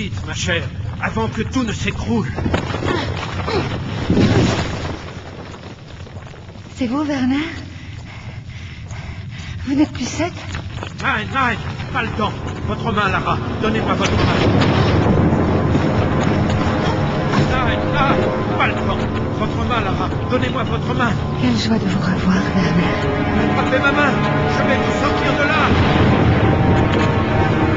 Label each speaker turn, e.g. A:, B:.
A: Vite, ma chère, avant que tout ne s'écroule.
B: C'est vous, Werner? Vous n'êtes plus sec?
A: Nein, pas le temps. Votre main, Lara. Donnez-moi votre main. Nein, pas le temps. Votre main, Lara. Donnez-moi votre main.
B: Quelle joie de vous revoir, Werner.
A: Attrapez ma main. Je vais vous sortir de là.